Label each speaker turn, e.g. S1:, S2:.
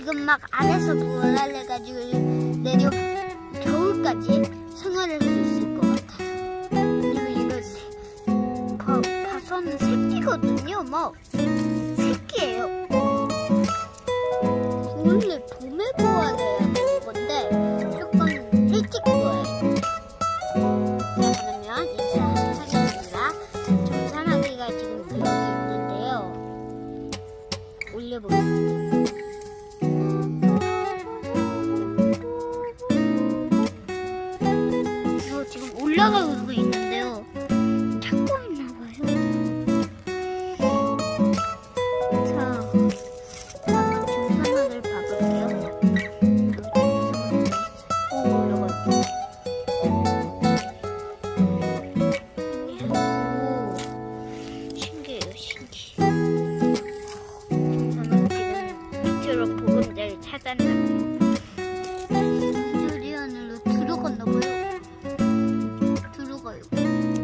S1: 지금 막 안에서 보랄래가지고 내려 겨울까지 생활할 수 있을 것 같아요. 그리고 이거 버섯은 새끼거든요. 뭐 새끼예요. 원래 봄에 구워야 되는 건데 조금 일찍 구워요. 자, 그러면 인사하겠습니다. 전산하기가 지금 여기 있는데요. 올려보겠습니다. 지금 올라가고 있는데요. 찾고 있나봐요. 자, 중산막을 봐볼게요. 오, 올라갔다. 오, 신기해요, 신기해. 중산막 지금 밑으로 보금자리 찾았나봐요. 유리 안으로 들어갔나봐요. 들어가요.